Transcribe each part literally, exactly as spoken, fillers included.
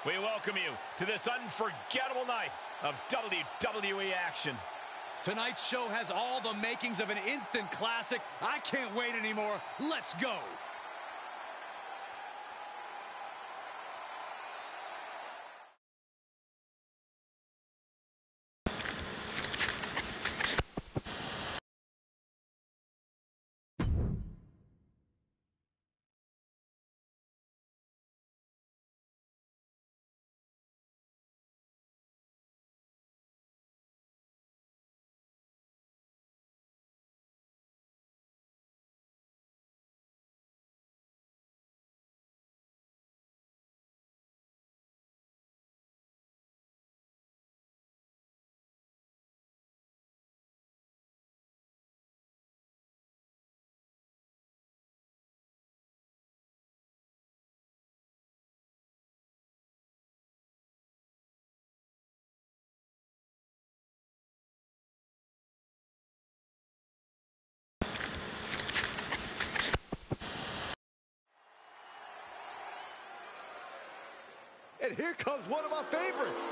We welcome you to this unforgettable night of W W E action. Tonight's show has all the makings of an instant classic. I can't wait anymore. Let's go. And here comes one of our favorites.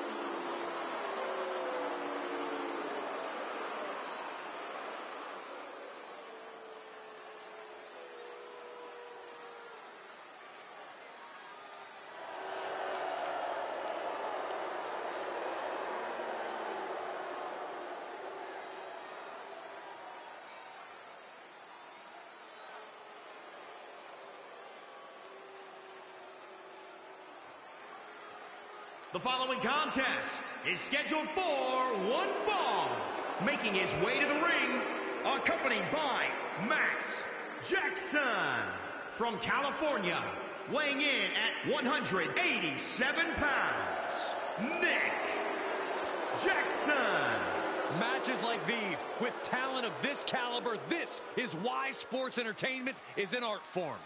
The following contest is scheduled for one fall. Making his way to the ring, accompanied by Matt Jackson. From California, weighing in at one hundred eighty-seven pounds, Nick Jackson. Matches like these, with talent of this caliber, this is why sports entertainment is an art form.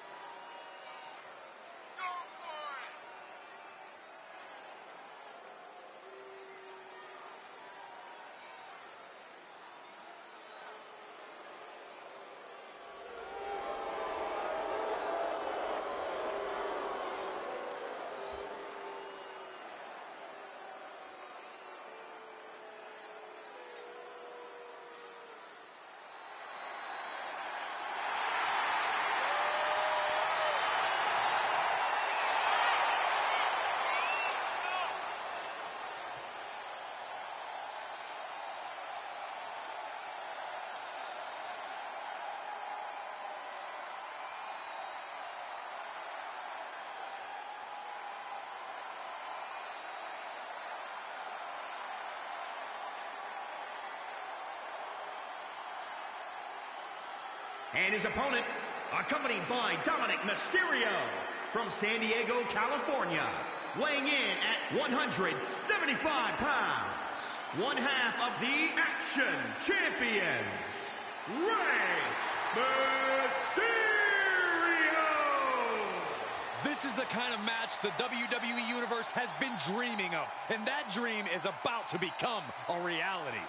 And his opponent, accompanied by Dominic Mysterio, from San Diego, California, weighing in at one hundred seventy-five pounds, one half of the Action Champions, Rey Mysterio! This is the kind of match the W W E Universe has been dreaming of, and that dream is about to become a reality.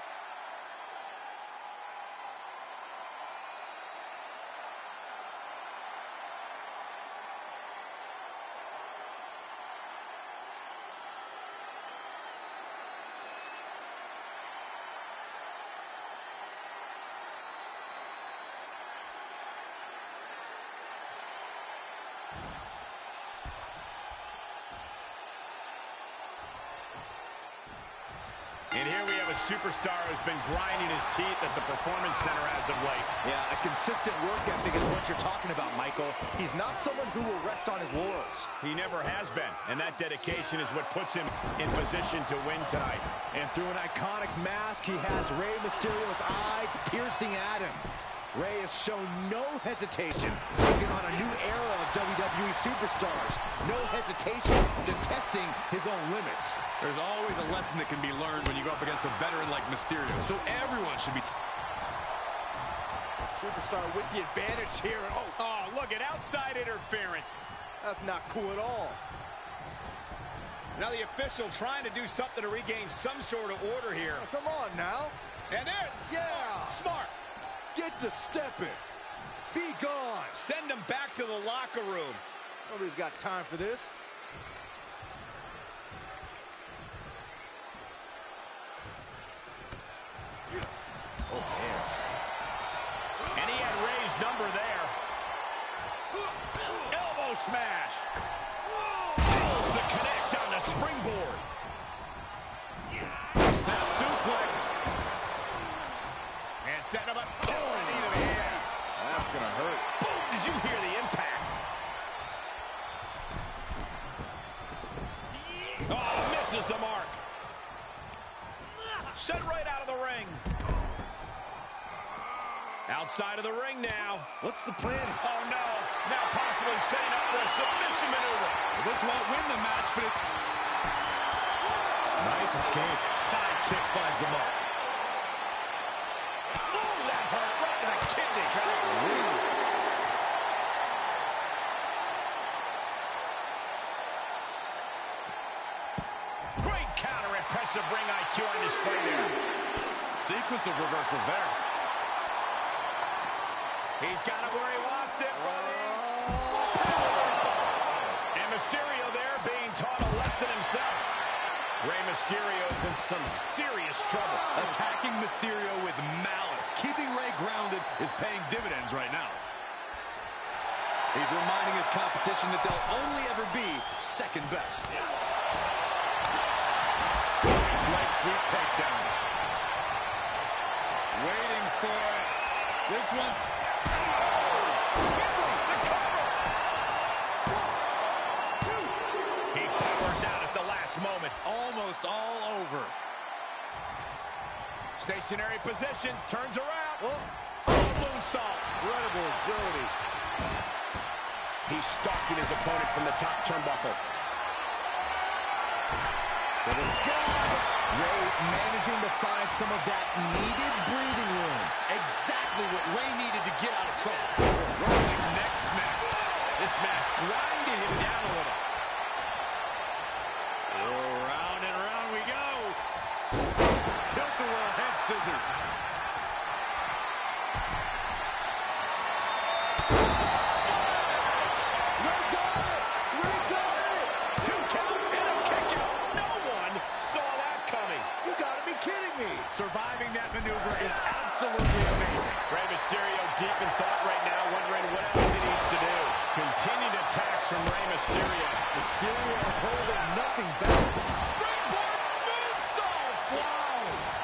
And here we have a superstar who's been grinding his teeth at the Performance Center as of late. Yeah, a consistent work ethic is what you're talking about, Michael. He's not someone who will rest on his laurels. He never has been, and that dedication is what puts him in position to win tonight. And through an iconic mask, he has Rey Mysterio's eyes piercing at him. Rey has shown no hesitation, taking on a new era of W W E superstars. No hesitation to testing his own limits. There's always a lesson that can be learned when you go up against a veteran like Mysterio, so everyone should be... The superstar with the advantage here. Oh, Oh, look at outside interference. that's not cool at all. Now the official trying to do something to regain some sort of order here. Oh, come on now. And there, Yeah. smart. Get to stepping. Be gone. Send him back to the locker room. Nobody's got time for this. Oh, man. And he had Rey's number there. Elbow smash. Fails to connect on the springboard. Snap suplex. And setting him up. Oh, a knee to the ace. That's going to hurt. Boom! Did you hear the impact? Oh, misses the mark. Sent right out of the ring. Outside of the ring now. What's the plan? Oh, no. Now possibly setting up for a submission maneuver. Well, this won't win the match, but it... Nice escape. Side kick finds the mark. Oh, that hurt right to the kidney. Great counter. Impressive ring I Q on display there. Sequence of reversals there. He's got it where he wants it. And Mysterio there being taught a lesson himself. Rey Mysterio is in some serious trouble. Attacking Mysterio with malice. Keeping Rey grounded is paying dividends right now. He's reminding his competition that they'll only ever be second best. Nice leg sweep takedown. Waiting for it. This one. He powers out at the last moment. Almost all over. Stationary position, turns around. Oh, Moonsault. incredible agility. He's stalking his opponent from the top turnbuckle. To the skies. Rey managing to find some of that needed breathing room. Exactly what Rey needed to get out of trouble. Rolling neck snap. This match grinding him down a little. Oh, round and round we go. Tilt-a-whirl head scissors. Rey got it! Rey got it! Two count and a kick out. No one saw that coming. You gotta be kidding me! Surviving that maneuver is absolutely amazing. Rey Mysterio deep in thought right now, wondering what else he needs to do. Continued attacks from Rey Mysterio. Mysterio holding nothing back. Springboard moonsault! Wow!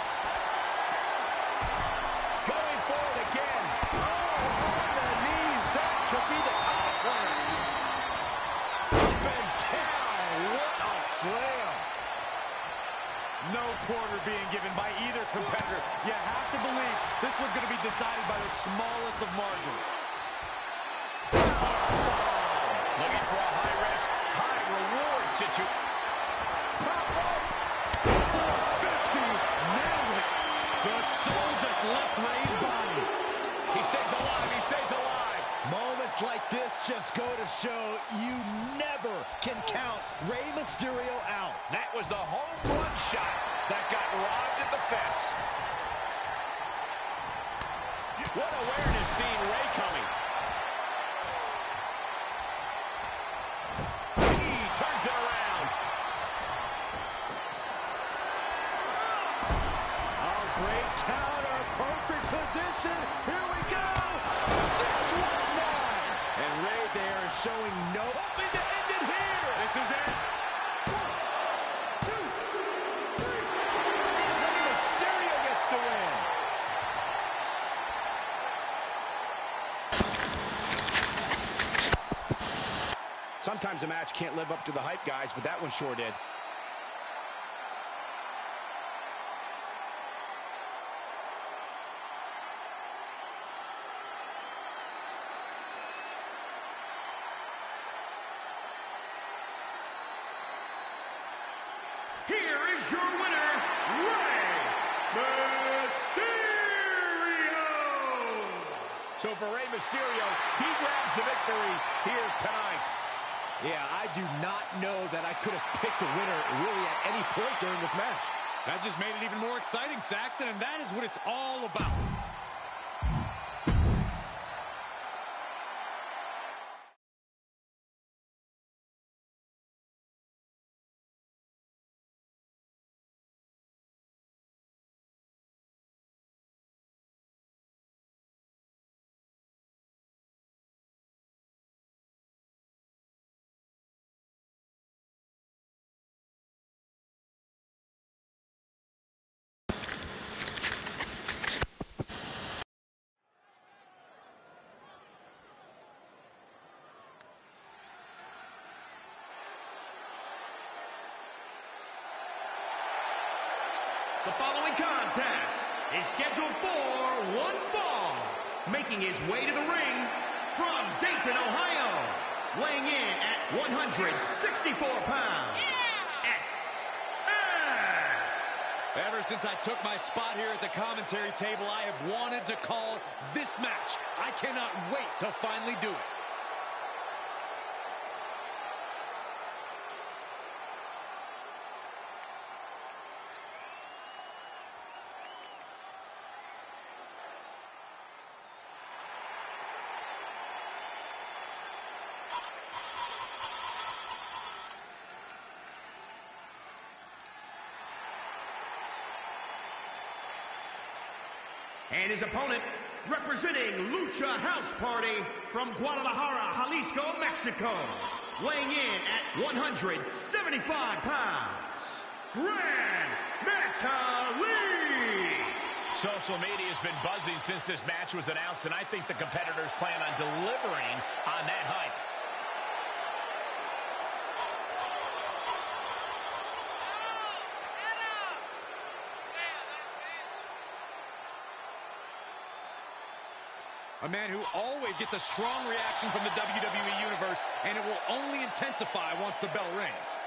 Going for it again. Oh, on the knees. That could be the top turn. Up and down. What a slam. No quarter being given by either competitor. You have to believe this one's going to be decided by the smallest of margins. Looking for a high-risk, high-reward situation. Top rope. four fifty. Nailed it. The soul just left Rey's body. He stays alive. He stays alive. Moments like this just go to show you never can count Rey Mysterio out. That was the home run shot that got robbed at the fence. What awareness seeing Rey coming. He turns it around. Oh, great counter. Perfect position. Here we go. six one nine. And Rey there is showing no hoping to end it here. This is it. One, two, three. Rey Mysterio gets the win. Sometimes a match can't live up to the hype, guys, but that one sure did. Here is your winner, Rey Mysterio! So for Rey Mysterio, he grabs the victory here tonight. Yeah, I do not know that I could have picked a winner really at any point during this match. That just made it even more exciting, Saxton, and that is what it's all about. The following contest is scheduled for one fall. Making his way to the ring from Dayton, Ohio. Weighing in at one hundred sixty-four pounds. Yeah. S S. Ever since I took my spot here at the commentary table, I have wanted to call this match. I cannot wait to finally do it. And his opponent, representing Lucha House Party from Guadalajara, Jalisco, Mexico. Weighing in at one hundred seventy-five pounds, Gran Metalik. Social media has been buzzing since this match was announced, and I think the competitors plan on delivering on that hype. A man who always gets a strong reaction from the W W E Universe, and it will only intensify once the bell rings.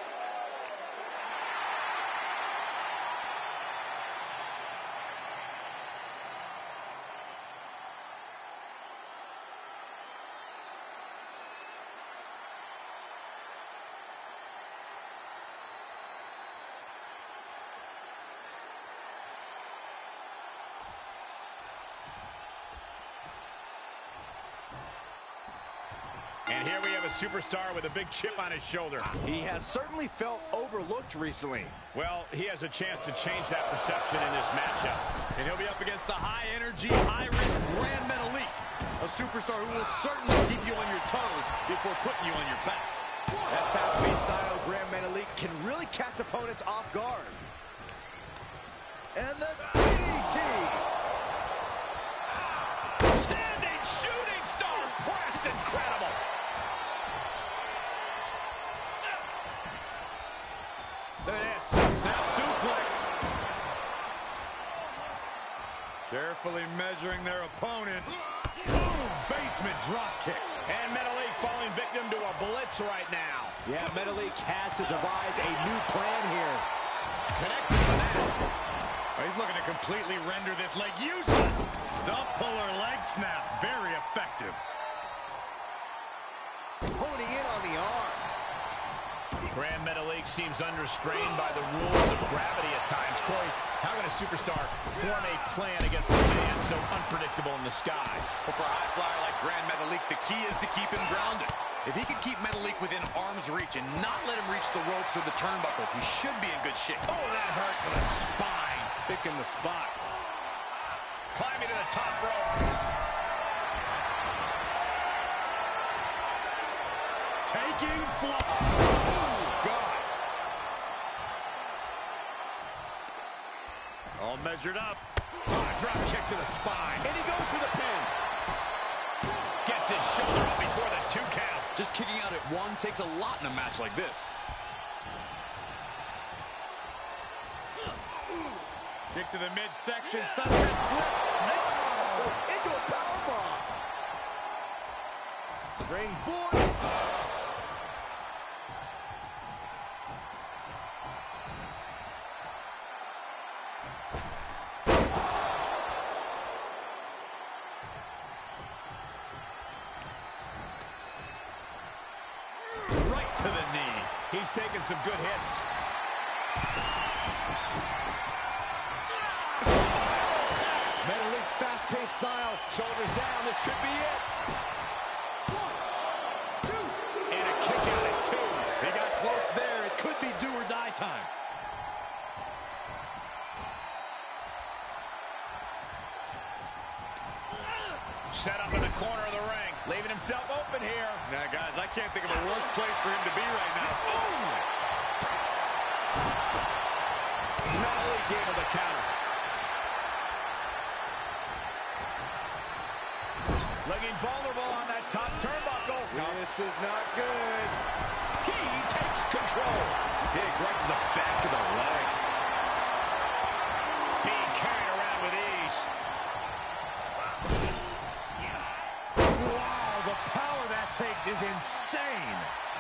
And here we have a superstar with a big chip on his shoulder. He has certainly felt overlooked recently. Well, he has a chance to change that perception in this matchup. And he'll be up against the high-energy, high-risk Gran Metalik, a superstar who will certainly keep you on your toes before putting you on your back. That fast-paced style, Gran Metalik, can really catch opponents off guard. And the D D T! Standing shooting star press, incredible. Look at this, snap suplex. Carefully measuring their opponent. Boom! Basement drop kick. And Metalik falling victim to a blitz right now. Yeah, Metalik has to devise a new plan here. Connected to that. Oh, he's looking to completely render this leg useless. Stump puller leg snap. Very effective. Honing in on the arm. Gran Metalik seems under strain by the rules of gravity at times. Corey, how can a superstar form a plan against a man so unpredictable in the sky? Well, for a high flyer like Gran Metalik, the key is to keep him grounded. If he can keep Metalik within arm's reach and not let him reach the ropes or the turnbuckles, he should be in good shape. Oh, that hurt to the spine. Picking the spot. Climbing to the top rope. Taking flight. Oh, God. All measured up. Oh, drop kick to the spine. And he goes for the pin. Gets his shoulder up before the two count. Just kicking out at one takes a lot in a match like this. Kick to the midsection. Sunset flip. No! Into a powerbomb. Springboard. Right to the knee. He's taking some good hits. Metalik's fast-paced style. Shoulders down. This could be it. One, two. And a kick out at two. They got close there. It could be do or die time. Set up in the corner of the ring. Leaving himself open here. Now, guys, I can't think of a worse place for him to be right now. Metalik able to counter. Looking vulnerable on that top turnbuckle. This is not good. He takes control. Kick right to the back of the leg. This is insane.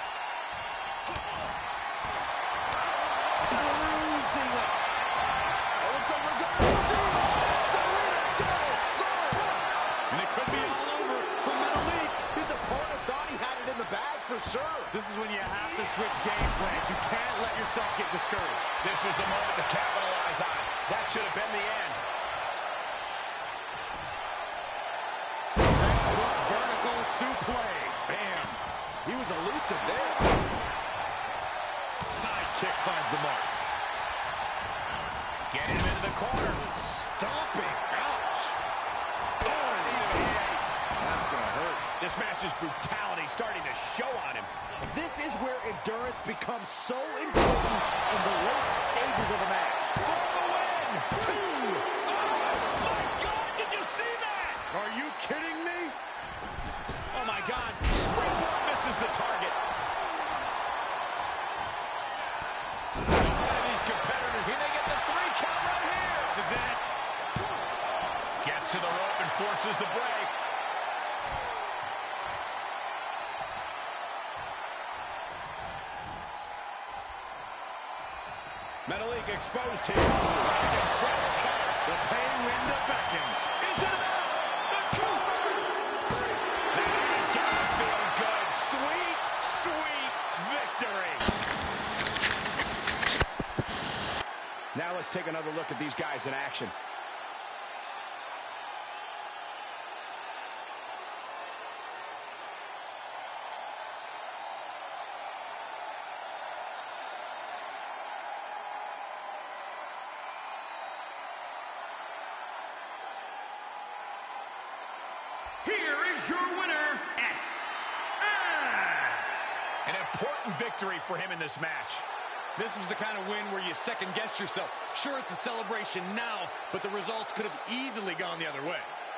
Bruising it. Oh, it's like we're gonna see Serena Del Sol. And it could be all over for Metalik. His opponent thought he had it in the bag for sure. This is when you have to switch game plans. You can't let yourself get discouraged. This was the moment to capitalize on. That should have been the end. Textbook vertical suplex. Bam. He was elusive there. Side kick finds the mark. Get him into the corner. Stomping. Ouch. Oh, knee to the face. That's going to hurt. This match's brutality starting to show on him. This is where endurance becomes so important in the late stages of the match. For the win. Two. Oh, my God. Did you see that? Are you kidding me? Oh, my God. Springboard misses the target. One of these competitors, he may get the three count right here. This is it. Gets to the rope and forces the break. Metalik exposed here. Trying to twist counter. The pain window beckons. Is it enough? The cover! That is gonna feel good. Sweet, sweet victory. Now let's take another look at these guys in action. Here is your winner, S S. An important victory for him in this match. This is the kind of win where you second guess yourself. Sure, it's a celebration now, but the results could have easily gone the other way.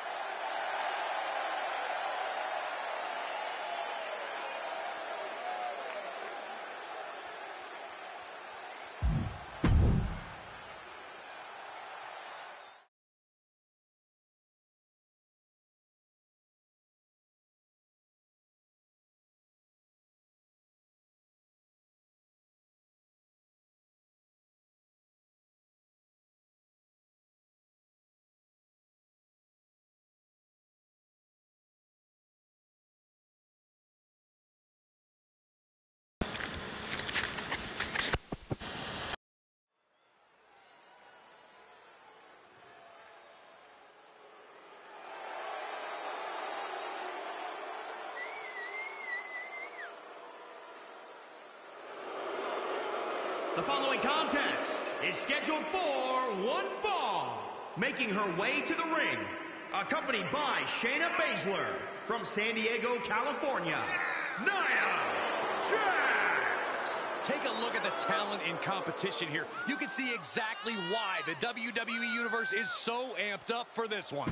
The following contest is scheduled for one fall. Making her way to the ring, accompanied by Shayna Baszler from San Diego, California, Nia Jax. Take a look at the talent in competition here. You can see exactly why the W W E Universe is so amped up for this one.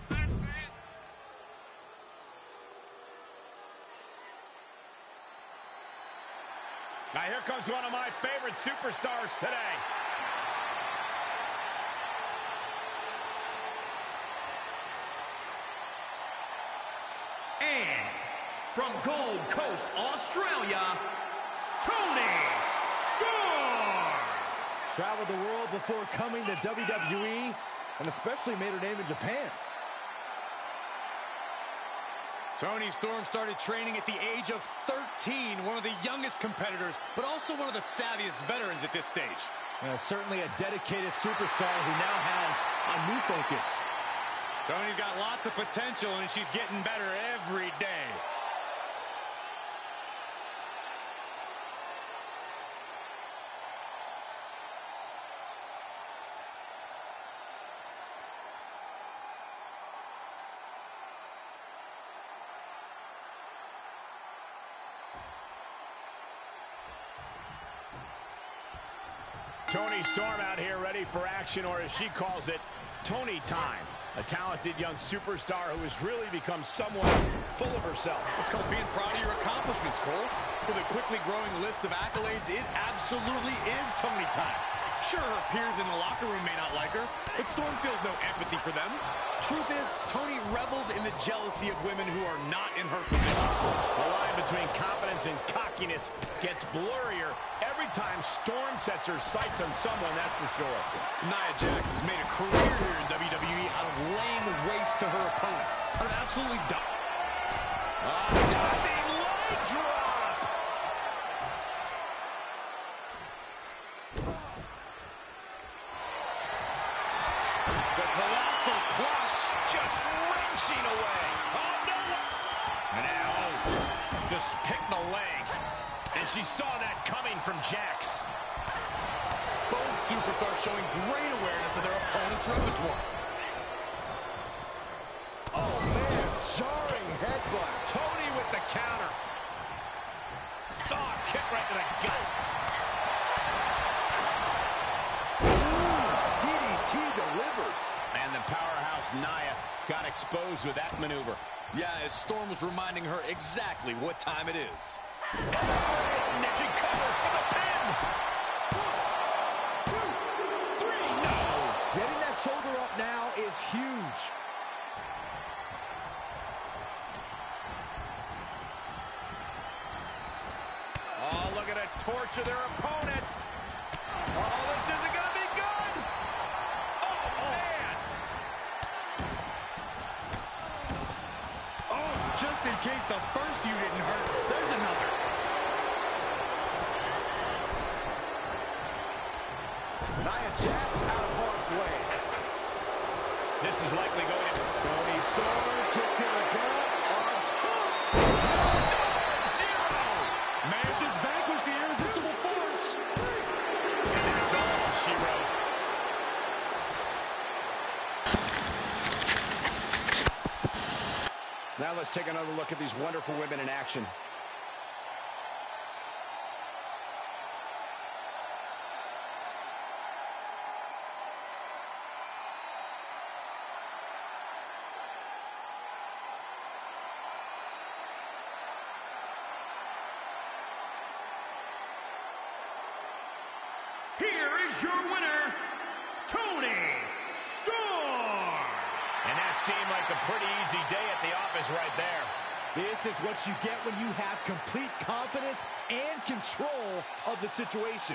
Now here comes one of my favorite superstars today. And from Gold Coast, Australia, Toni Storm. Traveled the world before coming to W W E, and especially made her name in Japan. Toni Storm started training at the age of thirteen, one of the youngest competitors, but also one of the savviest veterans at this stage. Uh, certainly a dedicated superstar who now has a new focus. Toni's got lots of potential, and she's getting better every day. Toni Storm out here ready for action, or as she calls it, Toni time. A talented young superstar who has really become someone full of herself. It's called being proud of your accomplishments, Cole. With a quickly growing list of accolades, it absolutely is Toni time. Sure, her peers in the locker room may not like her, but Storm feels no empathy for them. Truth is, Toni revels in the jealousy of women who are not in her position. The line between confidence and cockiness gets blurrier every time Storm sets her sights on someone, that's for sure. Nia Jax has made a career here in W W E out of laying waste to her opponents. Out of absolutely dumb. Ah, diving leg drop! The colossal clutch just wrenching away. Oh, no! And now, just picked the leg. And she saw that coming from Jax. Both superstars showing great awareness of their opponent's repertoire. Oh, man, jarring headbutt. Toni with the counter. Oh, kick right to the gut. Ooh, D D T delivered. And the powerhouse Nia got exposed with that maneuver. Yeah, as Storm was reminding her exactly what time it is. And she covers for the pin. One, two, three, no. Getting that shoulder up now is huge. Oh, look at it, torture their opponent. Oh, this isn't going to be good. Oh, man. Oh, just in case the first few didn't hurt, there's another. Nia Jax out of harm's way. This is likely going to... Toni Storm kick to the gut. Arms hooked. Zero. Man just vanquished the irresistible force. And that's all she wrote. Now let's take another look at these wonderful women in action. Here is your winner, Toni Storm. And that seemed like a pretty easy day at the office right there. This is what you get when you have complete confidence and control of the situation.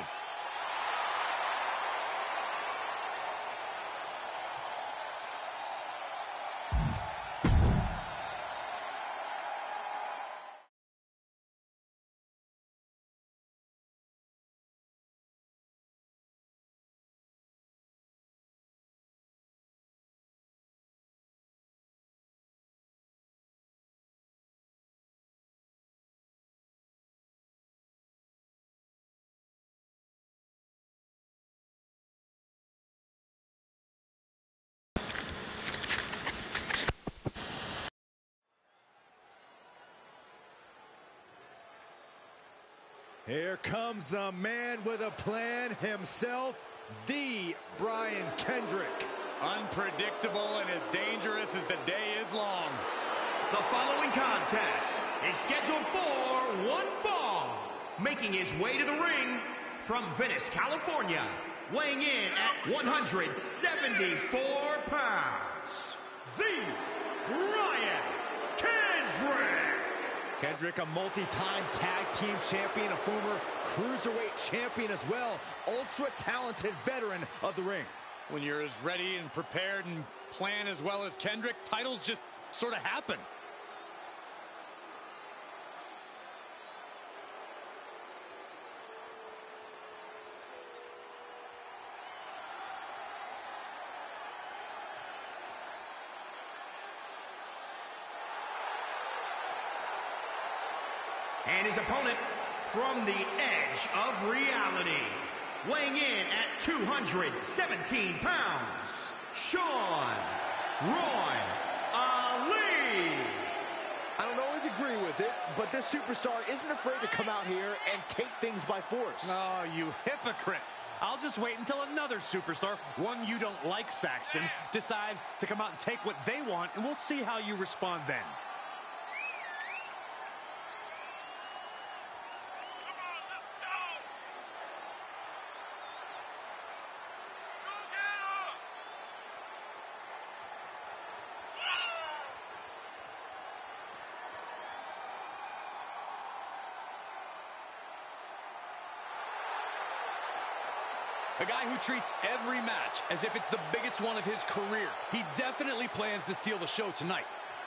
Here comes a man with a plan himself, the Brian Kendrick. Unpredictable and as dangerous as the day is long. The following contest is scheduled for one fall. Making his way to the ring from Venice, California, weighing in at one hundred seventy-four pounds, the Brian Kendrick. Kendrick, a multi-time tag team champion, a former cruiserweight champion as well. Ultra-talented veteran of the ring. When you're as ready and prepared and plan as well as Kendrick, titles just sort of happen. And his opponent from the edge of reality, weighing in at two hundred seventeen pounds, Sean Roy Ali. I don't always agree with it, but this superstar isn't afraid to come out here and take things by force. Oh, you hypocrite. I'll just wait until another superstar, one you don't like, Saxton, decides to come out and take what they want, and we'll see how you respond then. A guy who treats every match as if it's the biggest one of his career. He definitely plans to steal the show tonight.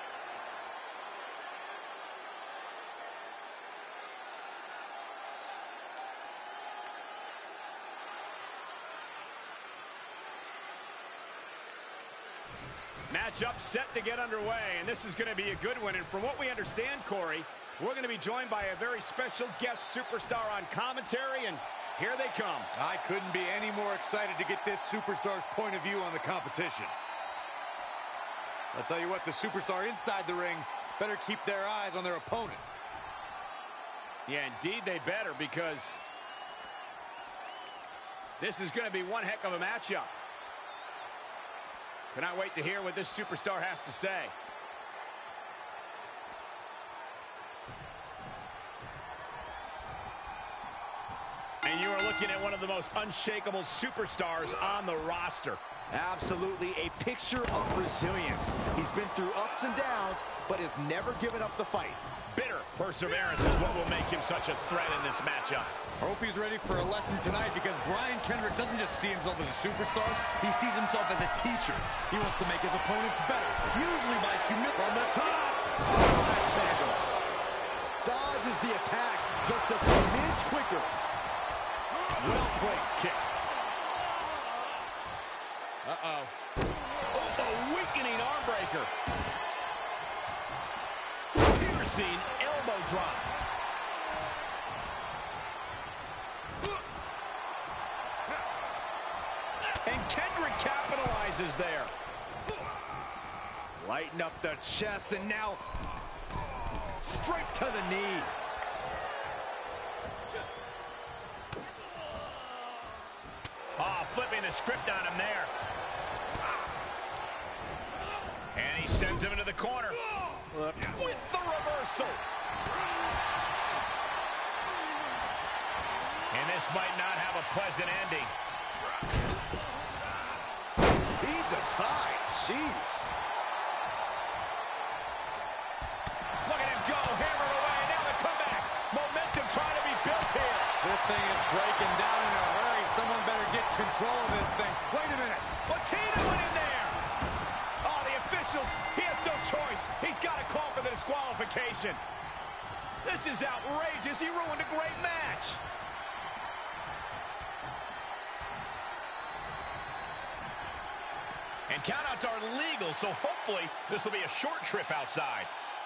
Matchup set to get underway, and this is going to be a good one. And from what we understand, Corey, we're going to be joined by a very special guest superstar on commentary, and here they come. I couldn't be any more excited to get this superstar's point of view on the competition. I'll tell you what, the superstar inside the ring better keep their eyes on their opponent. Yeah, indeed they better, because this is going to be one heck of a matchup. Cannot wait to hear what this superstar has to say. And you are looking at one of the most unshakable superstars on the roster. Absolutely a picture of resilience. He's been through ups and downs, but has never given up the fight. Bitter perseverance is what will make him such a threat in this matchup. I hope he's ready for a lesson tonight, because Brian Kendrick doesn't just see himself as a superstar, he sees himself as a teacher. He wants to make his opponents better, usually by humility. From the top, Axe handle. Dodges the attack just a smidge quicker. Well-placed kick. Uh-oh. Oh, a weakening arm breaker. Piercing elbow drop. And Kendrick capitalizes there. Lighten up the chest, and now straight to the knee. Oh, flipping the script on him there. And he sends him into the corner. With the reversal. And this might not have a pleasant ending. Heave the side. Jeez. Look at him go, hammered away. Now the comeback. Momentum trying to be built here. This thing is breaking down in a hurry. Someone better get control of this thing. Wait a minute. What's he doing in there? Oh, the officials, he has no choice. He's got to call for the disqualification. This is outrageous. He ruined a great match. And countouts are legal, so hopefully this will be a short trip outside.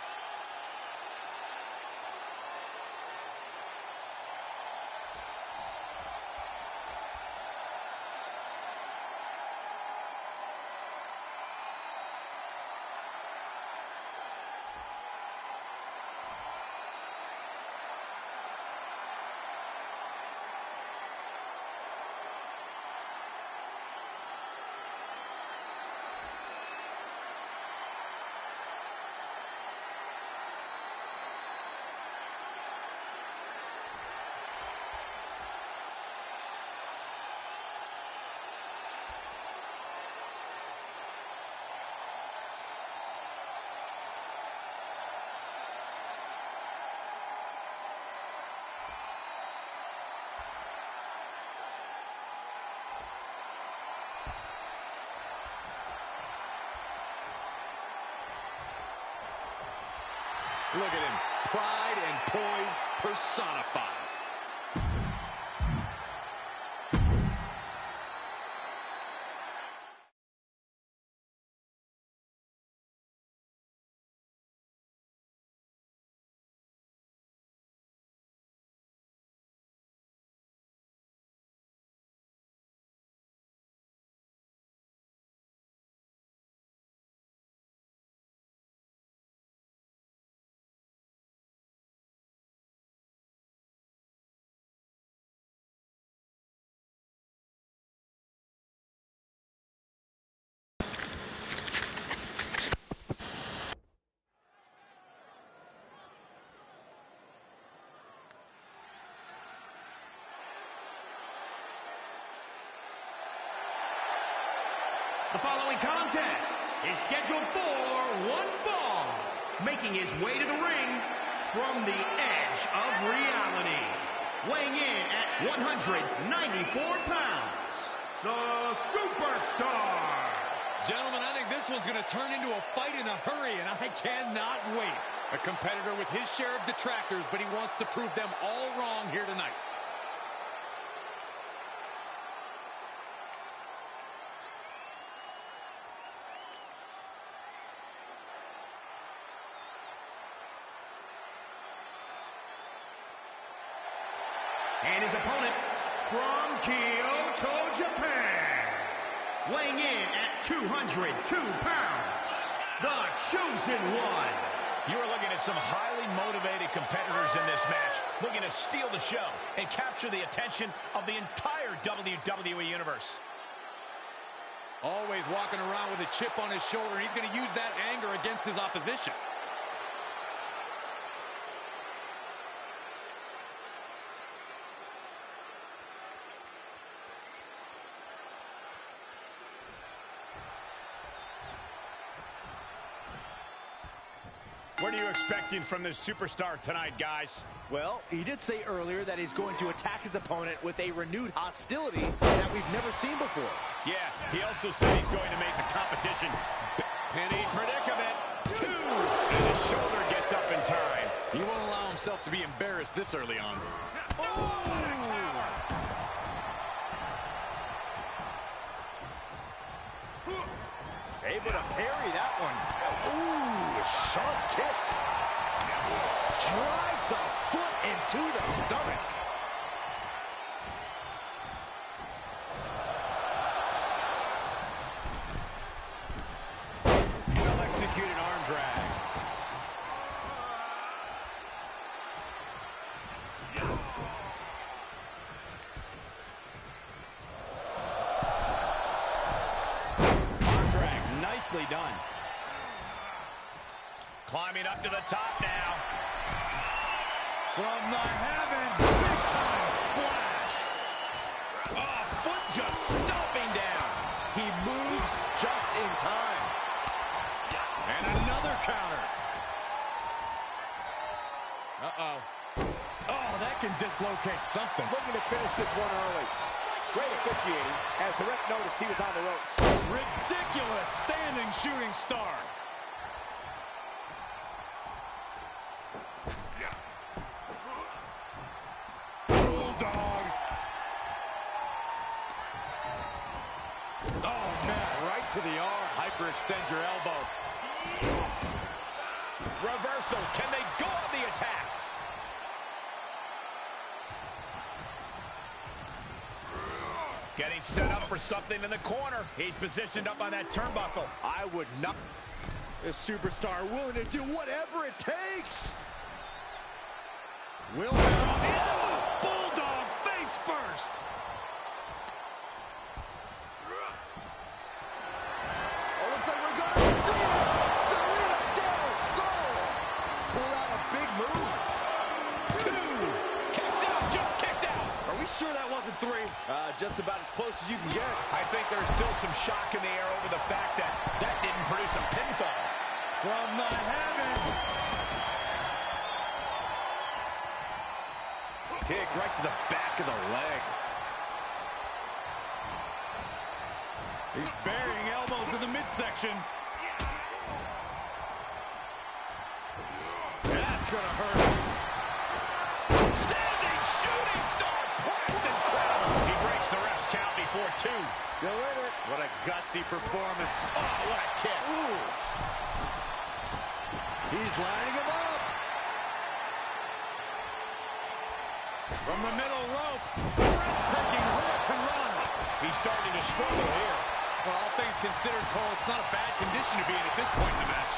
Look at him. Pride and poise personified. The following contest is scheduled for one fall. Making his way to the ring from the edge of reality. Weighing in at one hundred ninety-four pounds, the Superstar. Gentlemen, I think this one's going to turn into a fight in a hurry, and I cannot wait. A competitor with his share of detractors, but he wants to prove them all wrong here tonight. And his opponent from Kyoto, Japan, weighing in at two hundred two pounds, the Chosen One. You are looking at some highly motivated competitors in this match, looking to steal the show and capture the attention of the entire W W E Universe. Always walking around with a chip on his shoulder, and he's going to use that anger against his opposition. What are you expecting from this superstar tonight, guys? Well, he did say earlier that he's going to attack his opponent with a renewed hostility that we've never seen before. Yeah, he also said he's going to make the competition penny predicament. Two! And his shoulder gets up in time. He won't allow himself to be embarrassed this early on. Oh! Able to parry that one. Ooh, sharp kick. Drives a foot into the stomach. Well-executed arm drag. Nicely done. Climbing up to the top now. From the heavens, big-time splash. Oh, foot just stomping down. He moves just in time. And another counter. Uh-oh. Oh, that can dislocate something. Looking to finish this one early. Great officiating, as the ref noticed he was on the ropes. Ridiculous standing shooting star. Bulldog. Oh, man, right to the arm. Hyperextend your elbow. Reversal. Can they go on the attack? Getting set up for something in the corner. He's positioned up on that turnbuckle. I would not. This superstar willing to do whatever it takes. Will now. Bulldog face first. Oh, looks like we're going to see it. Salida del Sol. Pull out a big move. Two. Kicks out. Just kicked out. Are we sure that wasn't three? Uh, just about as close as you can get. I think there's still some shock in the air over the fact that that didn't produce a pinfall. From the heavens. Kick right to the back of the leg. He's burying elbows in the midsection. That's gonna hurt. Standing shooting star press incredible. He breaks the ref's count before two. Still in it. What a gutsy performance. Oh, what a kick. Ooh. He's lining him up. From the middle rope. Breathtaking hurricanrana. He's starting to struggle here. Well, all things considered, Cole, it's not a bad condition to be in at this point in the match.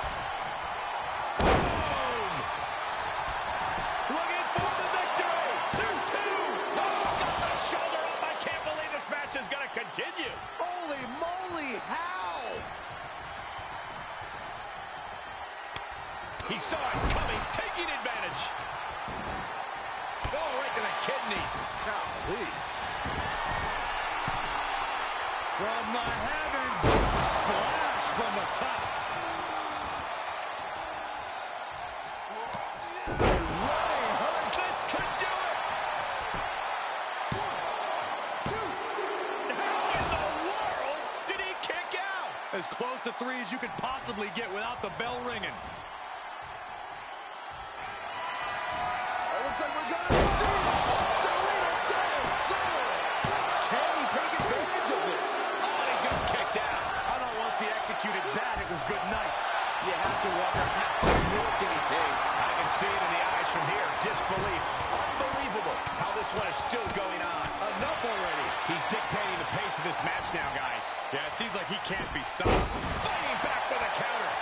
Boom! Looking for the victory. There's two. Oh, got the shoulder up. I can't believe this match is going to continue. Holy moly, how? He saw it coming, taking advantage. Oh, right to the kidneys. Golly. From the heavens, splash from the top. Running hard. This could do it. One, two. How in the as close to three as you could possibly get without the bell ringing. It looks like we're going to see Salida del Sol. Can he take advantage of this? Oh, and he just kicked out. I know once he executed that, it was good night. You have to wonder how much more can he take? I can see it in the eyes from here. Disbelief. Unbelievable how this one is still going on. Enough already. He's dictating the pace of this match now, guys. Yeah, it seems like he can't be stopped. Fighting back with a counter.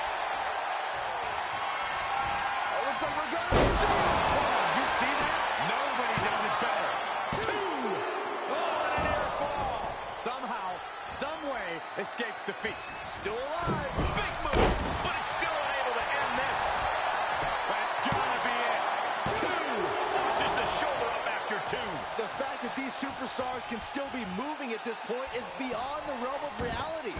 It looks like we're going to see. Oh, did you see that? Nobody does it better. Two. Oh, and an air fall. Somehow, some way, escapes defeat. Still alive. Big move, but it's still unable to end this. That's gotta be it. Two. Forces the shoulder up after two. The fact that these superstars can still be moving at this point is beyond the realm of reality.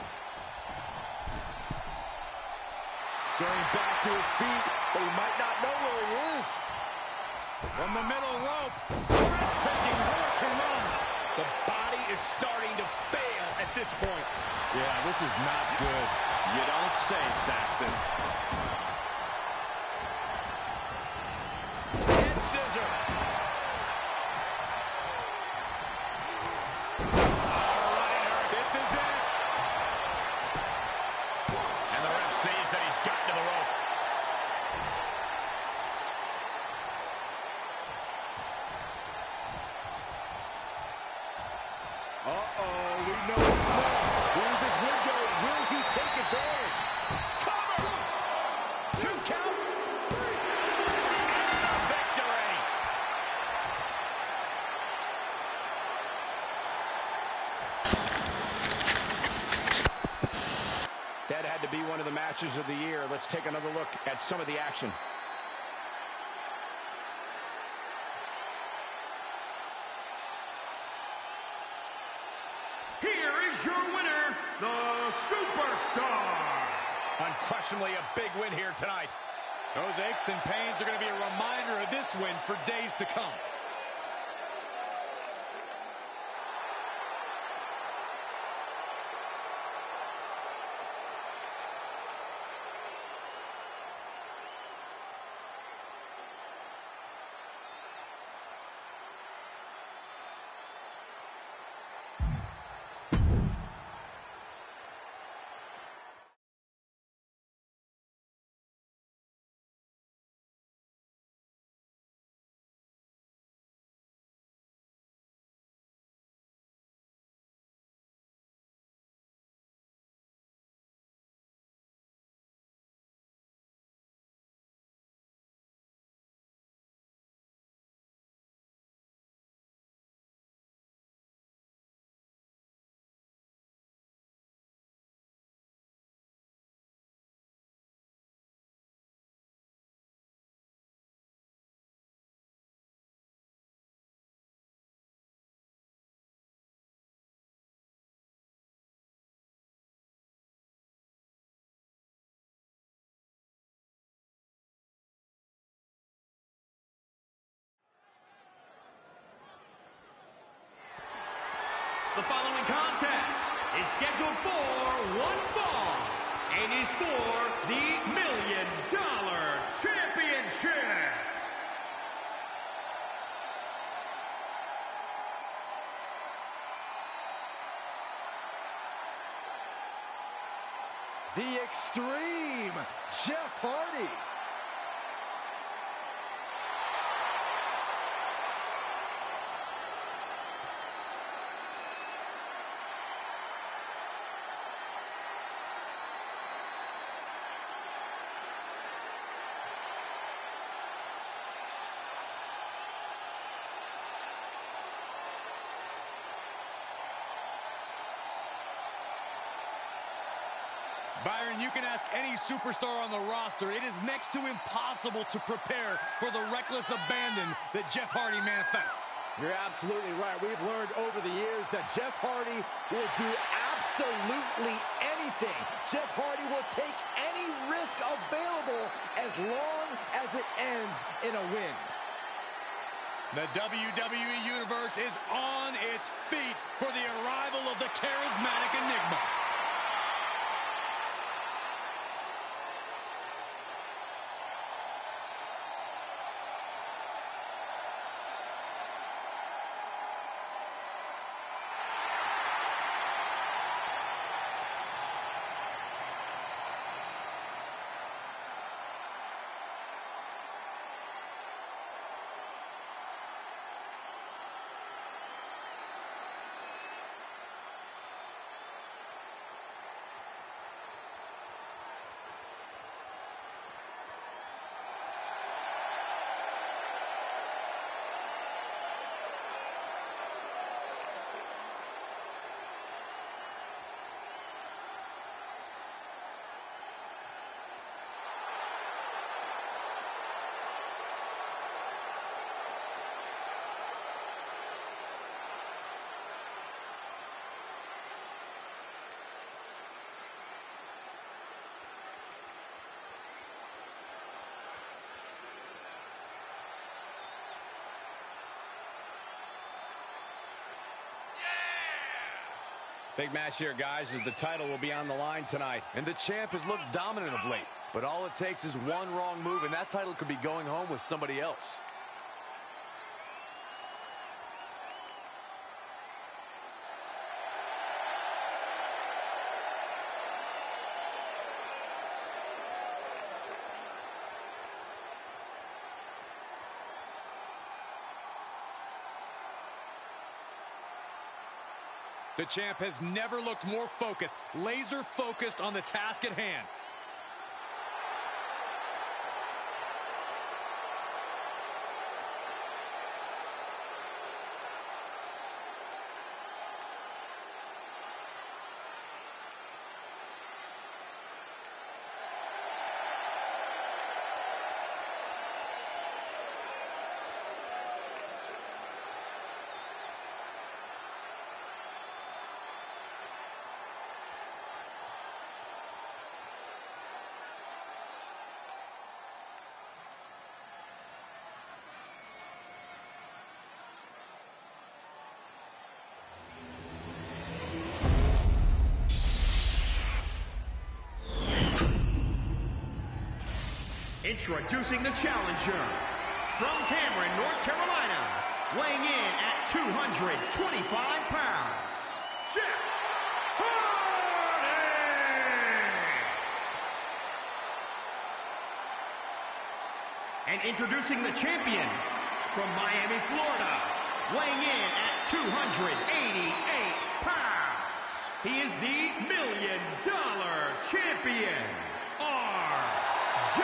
Stirring back to his feet, but he might not know where he is. From the middle rope. Breathtaking hurricane run. The body is starting to fail at this point. Yeah, this is not good. You don't say, Saxton. Head scissor. This is it. And the ref sees that he's gotten to the rope. Uh-oh, we know what's next. Here's his window. Will he take advantage? Cover! Two count. And a victory. That had to be one of the matches of the year. Let's take another look at some of the action. Here is your winner, the Superstar. Unquestionably a big win here tonight. Those aches and pains are going to be a reminder of this win for days to come. The following contest is scheduled for one fall and is for the Million Dollar Championship. The Extreme, Jeff Hardy. Byron, you can ask any superstar on the roster. It is next to impossible to prepare for the reckless abandon that Jeff Hardy manifests. You're absolutely right. We've learned over the years that Jeff Hardy will do absolutely anything. Jeff Hardy will take any risk available as long as it ends in a win. The W W E Universe is on its feet for the arrival of the charismatic Enigma. Big match here, guys, as the title will be on the line tonight. And the champ has looked dominant of late. But all it takes is one wrong move, and that title could be going home with somebody else. The champ has never looked more focused, laser focused on the task at hand. Introducing the challenger, from Cameron, North Carolina, weighing in at two hundred twenty-five pounds, Jeff Hardy! And introducing the champion, from Miami, Florida, weighing in at two hundred eighty-eight pounds, he is the Million Dollar Champion, R J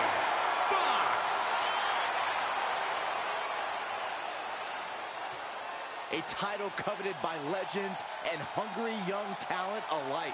A title coveted by legends and hungry young talent alike.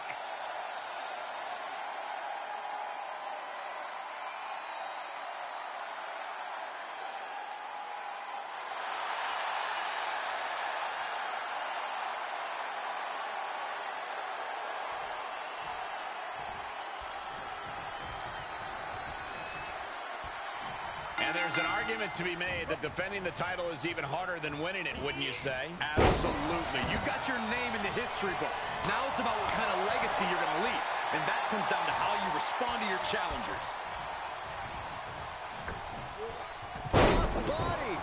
And there's an argument to be made that defending the title is even harder than winning it, wouldn't you say? Absolutely. You've got your name in the history books. Now it's about what kind of legacy you're going to leave. And that comes down to how you respond to your challengers. Cross body.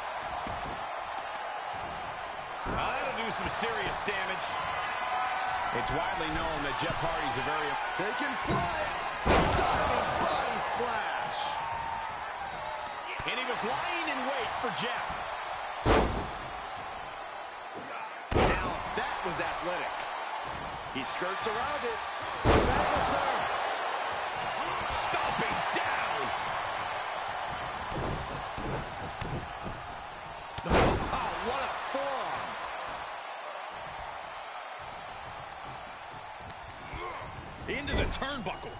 Now that'll do some serious damage. It's widely known that Jeff Hardy's a very... Taking flight. Diving body splash. And he was lying in wait for Jeff. Now that was athletic. He skirts around it. Dinosaur. Stomping down. Oh, what a forearm. Into the turnbuckle.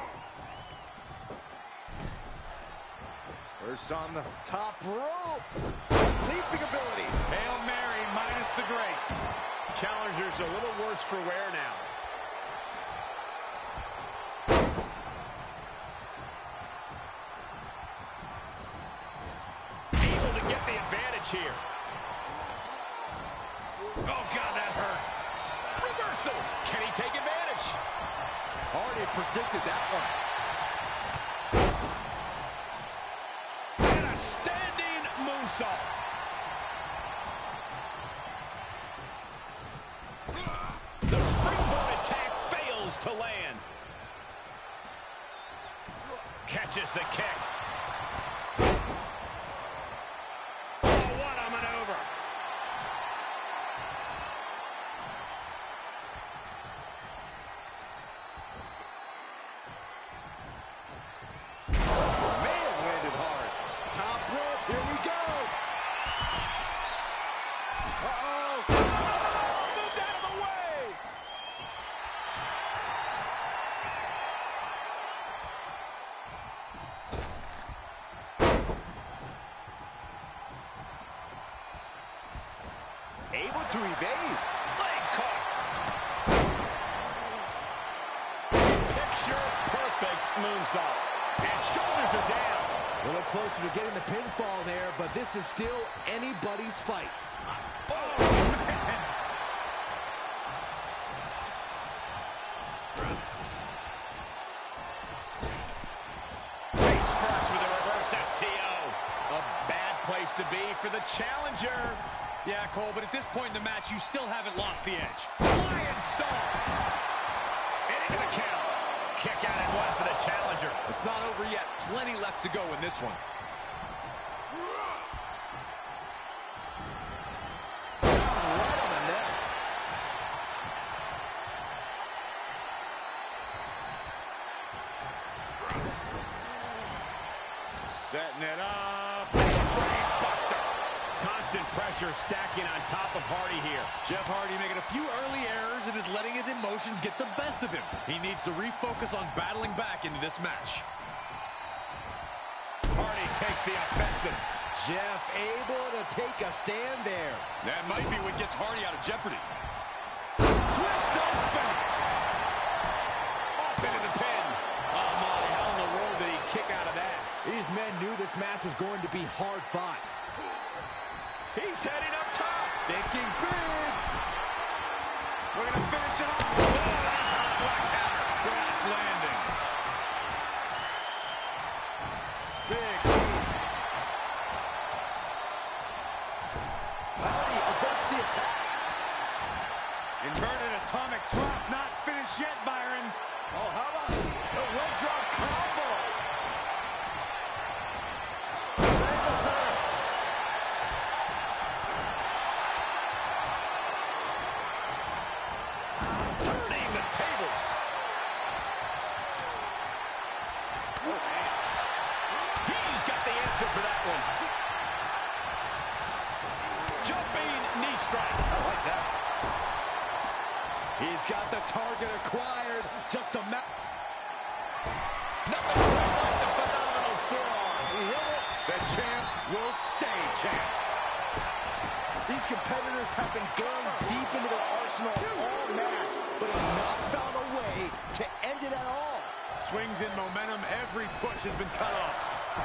First on the top rope. Leaping ability. Hail Mary minus the grace. Challenger's a little worse for wear now. Able to get the advantage here. Oh, God, that hurt. Reversal. Can he take advantage? Already predicted that one. Moonsault. The springboard attack fails to land. Catches the kick. Oh, what a maneuver. Man, landed hard. Top rope, here we go. Uh-oh. Oh, moved out of the way. Able to evade. Legs caught. Picture perfect moonsault. And shoulders are down. A little closer to getting the pinfall there, but this is still anybody's fight. Oh, man. for the challenger. Yeah, Cole, but at this point in the match, you still haven't lost the edge. Lion saw. And into the count. Kick out at one for the challenger. It's not over yet. Plenty left to go in this one. Right on the neck. Setting it up. Brain buster. Constant pressure stacking on top of Hardy here. Jeff Hardy making a few early errors and is letting his emotions get the best of him. He needs to refocus on battling back into this match. Hardy takes the offensive. Jeff able to take a stand there. That might be what gets Hardy out of jeopardy. Twist, no finish. Off into the pin. Oh my, how in the world did he kick out of that? These men knew this match was going to be hard fought. He's heading up top. Thinking big. We're going to finish it off. Oh, black counter. Crash landing. Big. Hardy averts the attack. Inverted atomic drop, not finished yet, Byron. Oh, how about the leg drop combo? Turning the tables. Oh, man. He's got the answer for that one. Jumping knee strike. I like that. He's got the target acquired. Just a ma... Nothing like the phenomenal forearm. He hit it. The champ will stay champ. These competitors have been going deep into their arsenal all match, but have not found a way to end it at all. Swings in momentum. Every push has been cut off.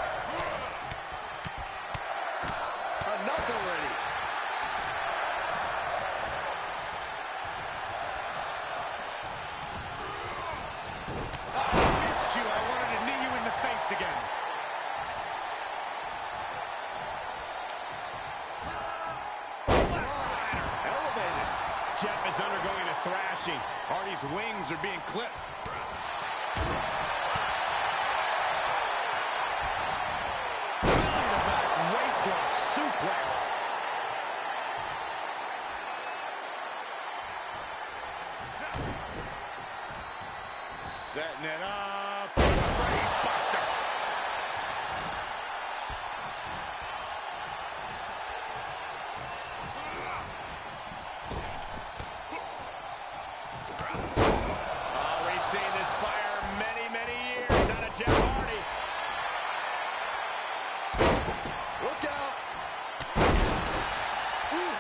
Enough already. Again. Elevated. Jeff is undergoing a thrashing. Hardy's wings are being clipped. Back waistlock suplex. Setting it up. Brain buster. Oh, we've seen this fire many, many years out of Jeff Hardy. Look out. Ooh.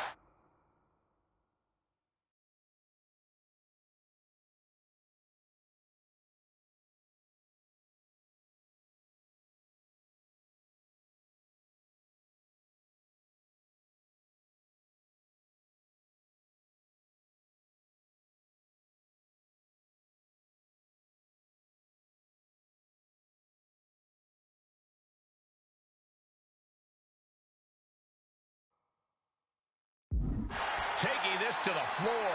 Taking this to the floor.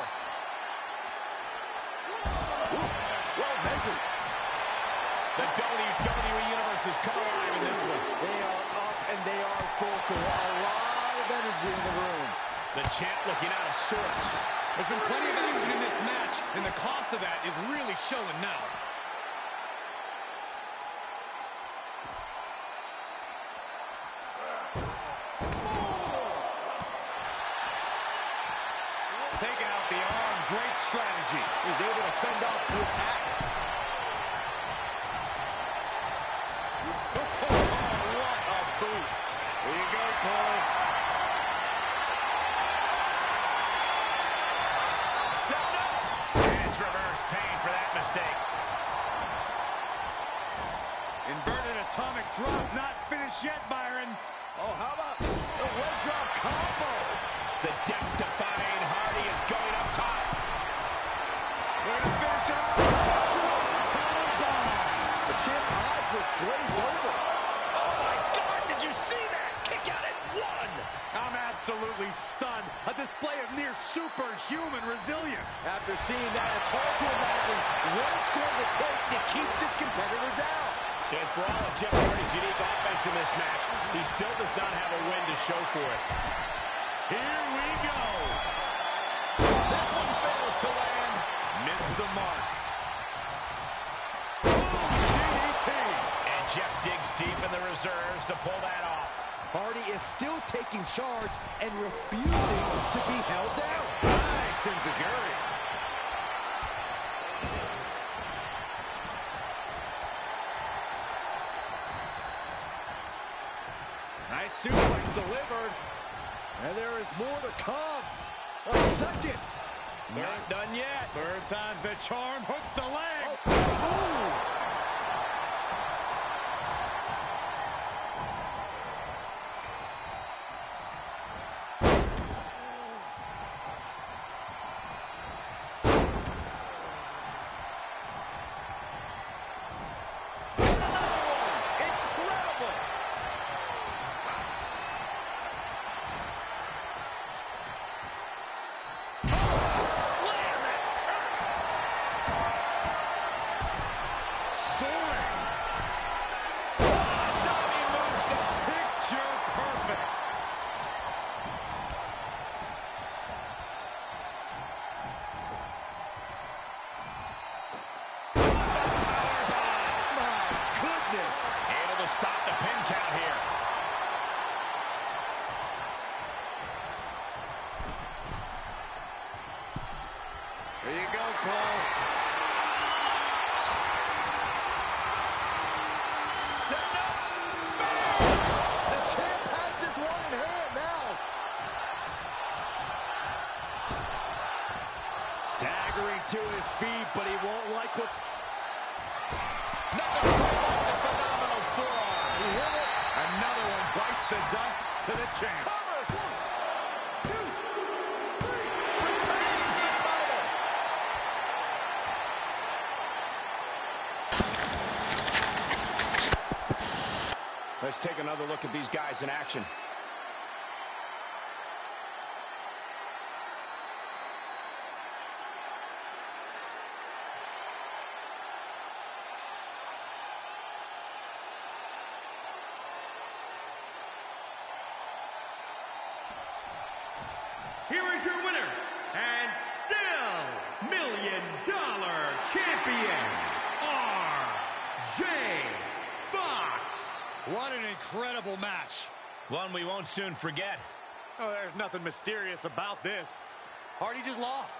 Ooh, well measured. The W W E Universe has come alive in this one. They are up and they are vocal. A lot of energy in the room. The champ looking out of sorts. There's been plenty of action in this match, and the cost of that is really showing now. Taking out the arm, great strategy. He's able to fend off the attack. Oh, what a boot. Here you go, Cole. Setting up. It's reverse pain for that mistake. Inverted atomic drop, not finished yet, Byron. Oh, how about the leg drop combo? The death-defying Hardy is going up top. We're going to finish it off. Swanton bomb. The champ's eyes look glazed over. Oh, my God, did you see that? Kick out at one. a display of near superhuman resilience. After seeing that, it's hard to imagine what it's going to take to keep this competitor down. And for all of Jeff Hardy's unique offense in this match, he still does not have a win to show for it. Here we go. That one fails to land. Missed the mark. And Jeff digs deep in the reserves to pull that off. Hardy is still taking charge and refusing to be held down. Nice enziguri. Nice suplex delivered. And there is more to come. A second. Not done yet. Third time's the charm. Hooks the leg. Oh, ooh. Able to stop the pin count here. There you go, Cole. Setting up. The champ has this one in hand now. Staggering to his feet, but he won't like what... Another one, phenomenal forearm. He hit it. Another one bites the dust to the champ. Cover. One, two, three. Retains the title. Let's take another look at these guys in action. Here is your winner, and still Million Dollar Champion, R J Fox. What an incredible match. One we won't soon forget. Oh, there's nothing mysterious about this. Hardy just lost.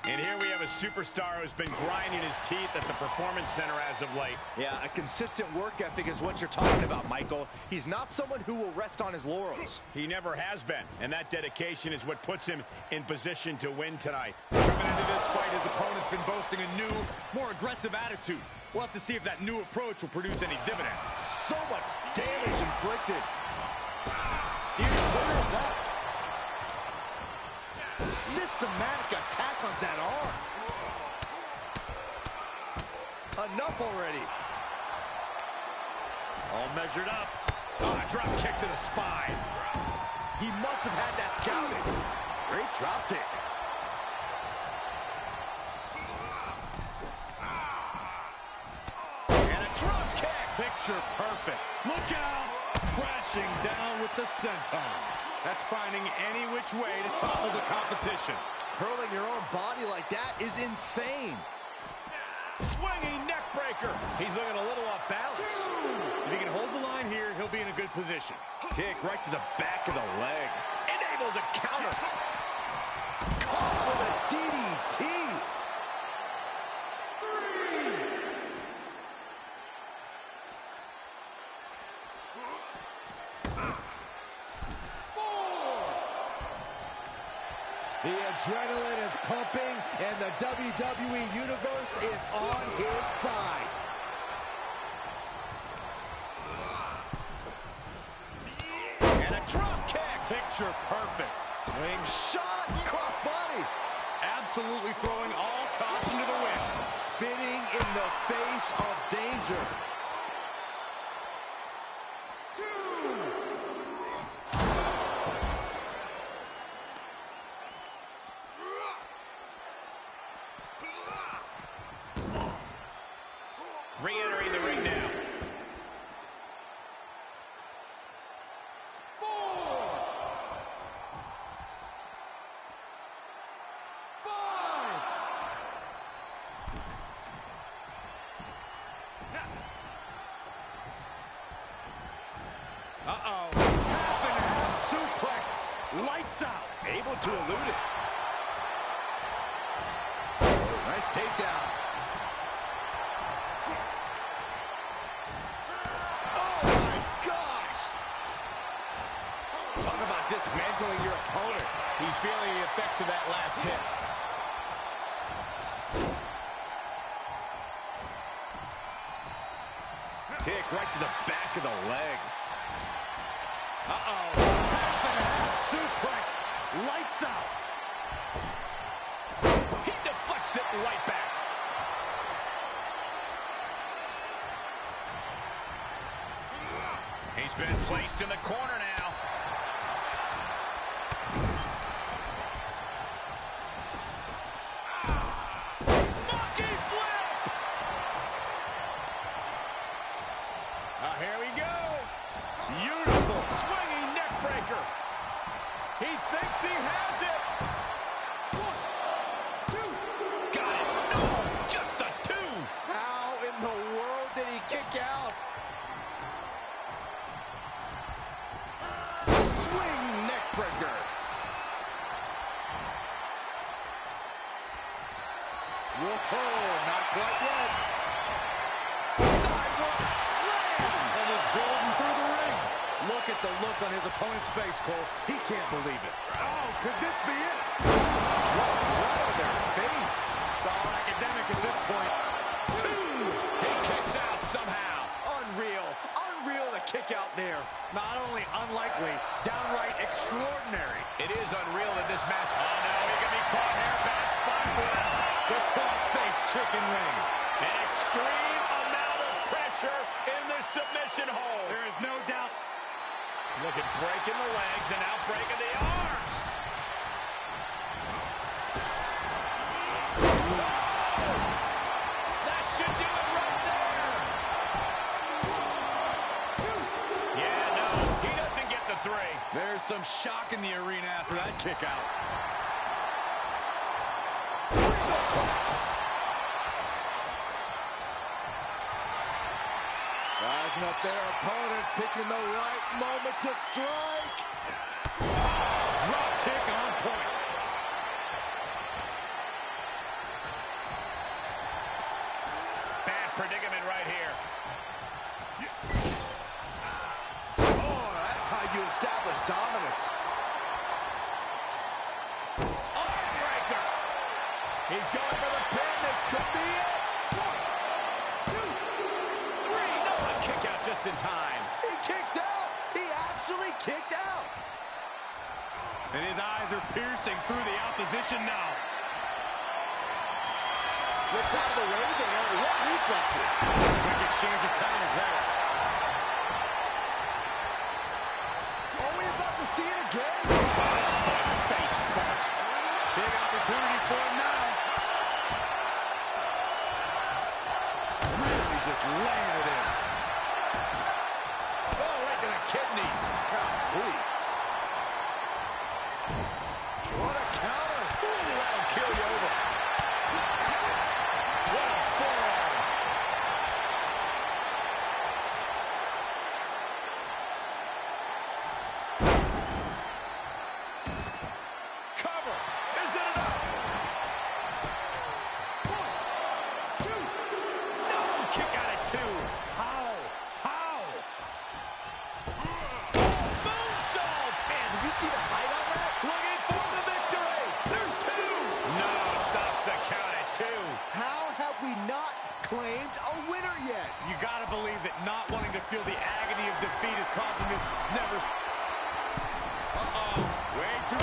And here we have a superstar who's been grinding his teeth at the Performance Center as of late. Yeah, a consistent work ethic is what you're talking about, Michael. He's not someone who will rest on his laurels. He never has been, and that dedication is what puts him in position to win tonight. Coming into this fight, his opponent's been boasting a new, more aggressive attitude. We'll have to see if that new approach will produce any dividends. So much damage inflicted. Steering clear of that. Systematic attack on that arm. Enough already. All measured up. Oh, a drop kick to the spine. He must have had that scouted. Great drop kick. And a drop kick. Picture perfect. Look out. Crashing down with the senton. That's finding any which way to topple the competition. Hurling your own body like that is insane. Swinging neck breaker. He's looking a little off balance. If he can hold the line here, he'll be in a good position. Kick right to the back of the leg. And able to counter. Caught with a D D T. The adrenaline is pumping, and the W W E Universe is on his side. And a drop kick. Picture perfect. Swing shot, crossbody. Absolutely throwing all caution to the wind. Spinning in the face of danger. Re-entering the ring now. Four. Five. Uh-oh. Half and half suplex. Lights out. Able to elude it. Nice takedown. Oh my gosh! Talk about dismantling your opponent. He's feeling the effects of that last hit. Kick right to the back of the leg. Uh-oh. Half and half suplex. Lights out. He deflects it right back. He's been placed in the corner now. Monkey flip! Ah, here we go. Beautiful swinging neck breaker. He thinks he has it. One, two. Got it. No, just a two. How in the world did he kick out? Swing neck breaker. Whoa, not quite yet. Sidewalk slam. Almost drove him through the ring. Look at the look on his opponent's face, Cole. He can't believe it. Oh, could this be it? Drop right on their face. It's all academic at this point. Two. He kicks out somehow. Unreal. Unreal to kick out there. Not only unlikely, downright extraordinary. It is unreal that this match. Oh no, he can be caught here. Bad spot for him. The crossface chicken wing. An extreme amount of pressure in this submission hold. There is no doubt. Look at breaking the legs and now breaking the arms. That should do it right there. Yeah, no, he doesn't get the three. There's some shock in the arena after that kick out. Rising up their opponent, picking the right moment to strike. Drop kick on point. predicament right here. Oh, that's how you establish dominance. Armbreaker. He's going for the pin. This could be it. One, two, three. No, a kick out just in time. He kicked out. He actually kicked out. And his eyes are piercing through the opposition now. Slips out of the way there. What reflexes? Quick exchange of counters there. Are we about to see it again? Spot face first. Big opportunity for him now. Really just laying it in. Oh, right to the kidneys. Golly. What a counter. Ooh, that'll kill you over. What a forearm. Cover. Is it enough? One, two. No, kick out at two. How? How? Moonsault. Did you see the height on that? Looking for the victory. There's two. No, stops the count at two. How have we not claimed a winner yet? You gotta believe that not wanting to feel the agony of defeat is causing this never... Uh-oh. Way too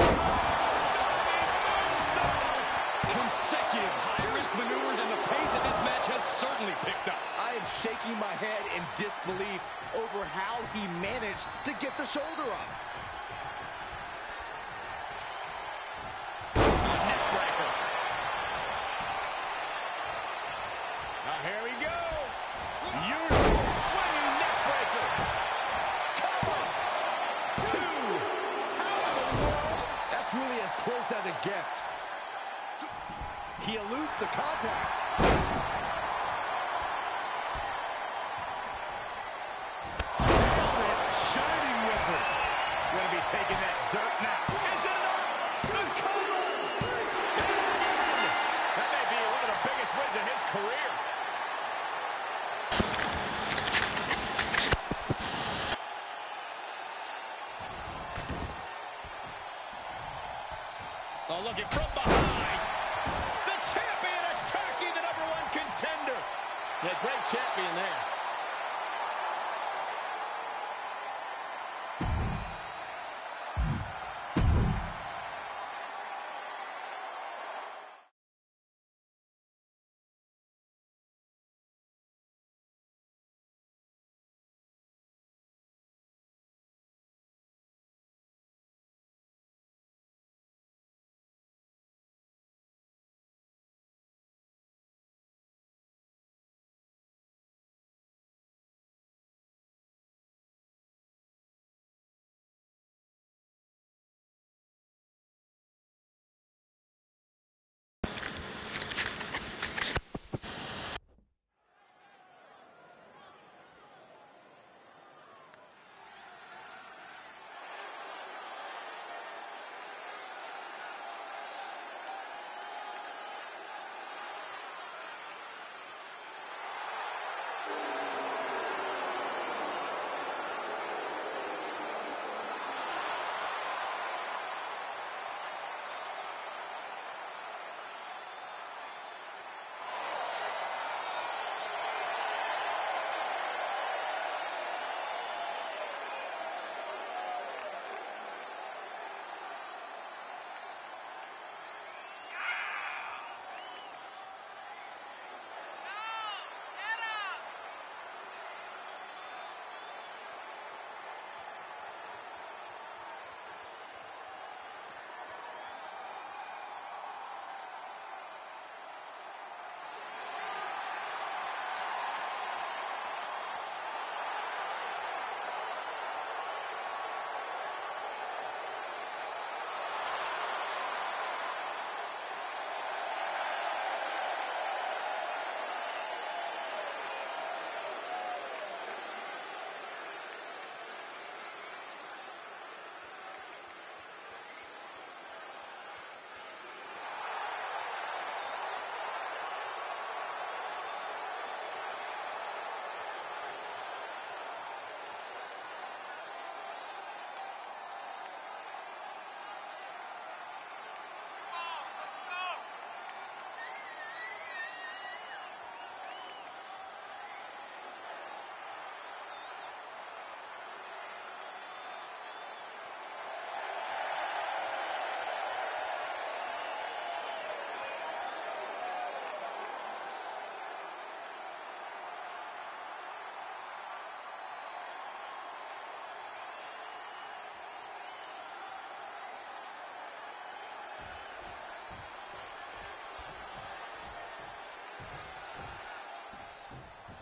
consecutive high-risk maneuvers, and the pace of this match has certainly picked up. I am shaking my head in disbelief over how he managed to get the shoulder up. Neckbreaker. Now here we go. Usual swinging neckbreaker. Cover. Two. How in the world? That's really as close as it gets. He eludes the contact. Shining wizard. Gonna be taking that dirt now. Is it enough? The cover. And that may be one of the biggest wins in his career. Oh, looking from behind. The champion attacking the number one contender. Yeah, great champion there.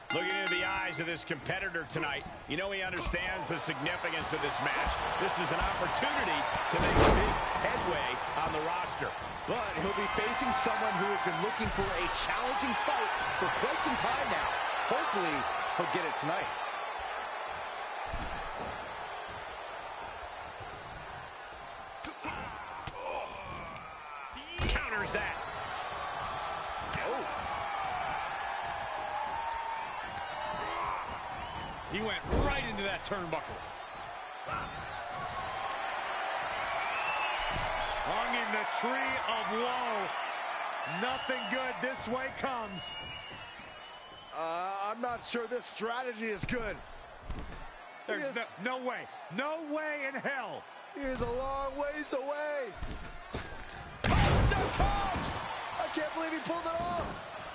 Looking into the eyes of this competitor tonight, you know he understands the significance of this match. This is an opportunity to make big headway on the roster. But he'll be facing someone who has been looking for a challenging fight for quite some time now. Hopefully, he'll get it tonight. Counters that. He went right into that turnbuckle. Hung in the tree of woe. Nothing good this way comes. Uh, I'm not sure this strategy is good. There's no, no way. No way in hell. He is a long ways away. Coast to coast! I can't believe he pulled it off.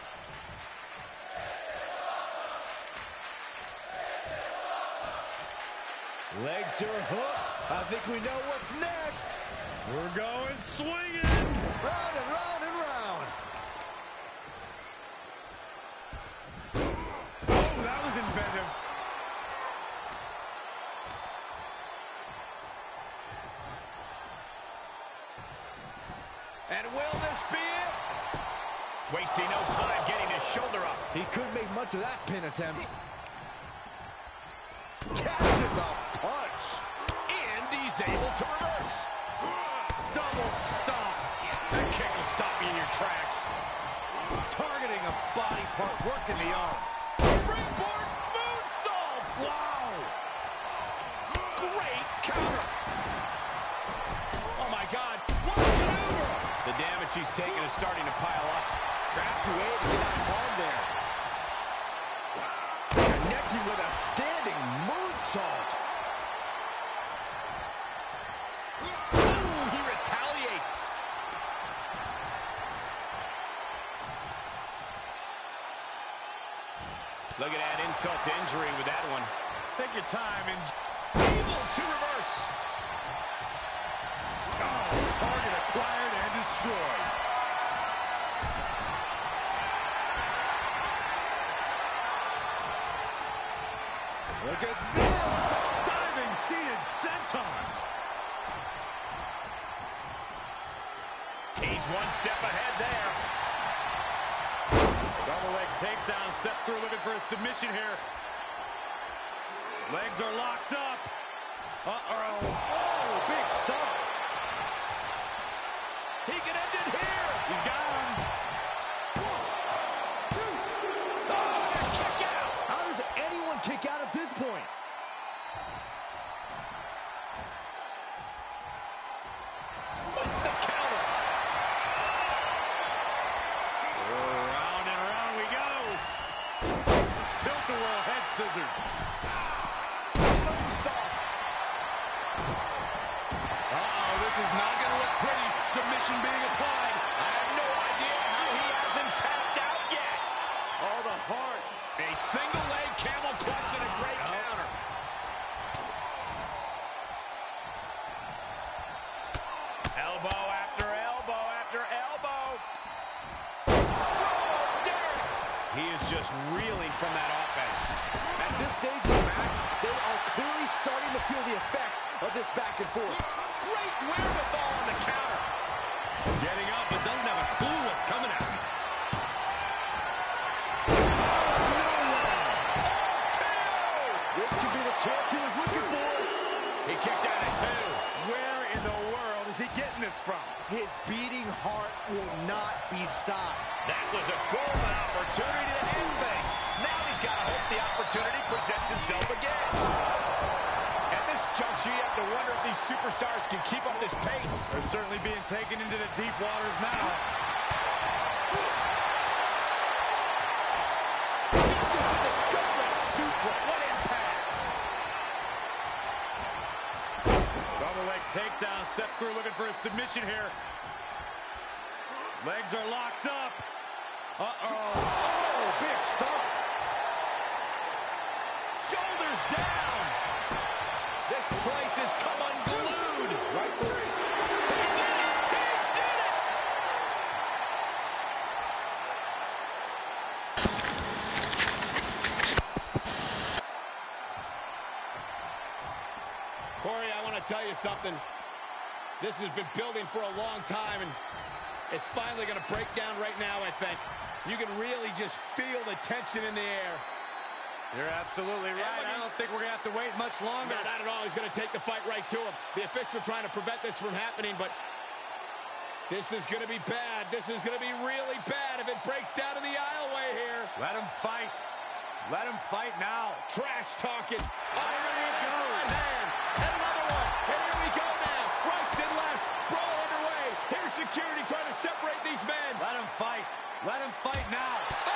Legs are hooked. I think we know what's next. We're going swinging. Round and round and round. Oh, that was inventive. And will this be it? Wasting no time getting his shoulder up. He couldn't make much of that pin attempt. Catches a punch. And he's able to reverse. Double stop. That kick will stop you in your tracks. Targeting a body part, working the arm. Springboard moonsault. Wow. Great counter. Oh, my God. What a maneuver. The damage he's taken is starting to pile up. Craft to aid to get out harm there. Connecting with a standing moonsault. Ooh, he retaliates. Look at that insult to injury with that one. Take your time and Able to reverse. oh, target acquired and destroyed. Look at this. Diving seated senton. He's one step ahead there. Double leg takedown, step through, looking for a submission here. Legs are locked up. Uh-oh. Oh, big stop. He can end it here. He's got him. Oh, kick out. How does anyone kick out at this point? With the counter. Round and round we go. Tilt-a-whirl head scissors. Moonsault. Uh-oh, this is not going to look pretty. Submission being applied. I have no idea how he hasn't tapped out yet. Oh, the heart. A single leg camel clutch and a great counter. Elbow after elbow after elbow. Oh, Derek. He is just reeling from that offense. At this stage of the match, they are clearly starting to feel the effects of this back and forth. Great wherewithal on the counter. Getting up, but doesn't have a clue what's coming at him. This could be the chance he was looking for. He kicked out at two. Where in the world is he getting this from? His beating heart will not be stopped. That was a golden opportunity to end things. Now he's got to hope the opportunity presents itself again. At this juncture, you have to wonder if these superstars can keep up this pace. They're certainly being taken into the deep waters now. Hits him with a double suplex. What impact! Double leg takedown, step through, looking for a submission here. Legs are locked up. Uh-oh. Oh, big stop. Shoulders down. This place has come unglued. Right for it. He did it! He did it! you something. This has been building for a long time, and it's finally going to break down right now, I think. You can really just feel the tension in the air. You're absolutely right. I don't think we're going to have to wait much longer. No, not at all. He's going to take the fight right to him. The official trying to prevent this from happening, but this is going to be bad. This is going to be really bad if it breaks down in the aisleway here. Let him fight. Let him fight now. Trash talking. Oh, there he goes. Right hand. And another one. And here we go now. Rights and lefts. Brawl underway. Here's security trying to separate these men. Let him fight. Let him fight now.